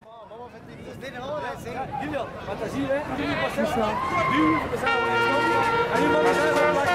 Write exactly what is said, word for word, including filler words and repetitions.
Julian, fantasie hè? Nu pas nu we samen. En nu mag je